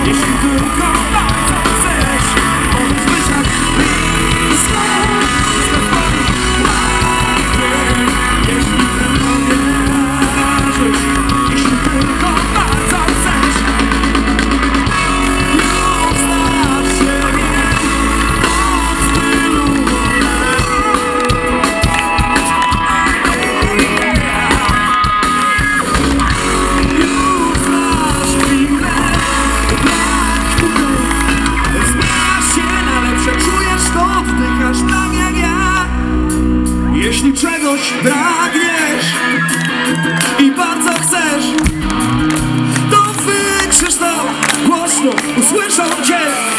Jeśli tylko bardzo chcesz, możesz być tak blisko, blisko twoich marzeń. Jeśli tylko wierzysz, jeśli tylko bardzo chcesz, już znasz siebie od tylu lat. Już znasz chwilę, brak której zmieniasz się na lepsze, czujesz to, oddychasz tak jak ja. Jeśli czegoś pragniesz i bardzo chcesz, to wykrzycz to głośno, usłyszą cię.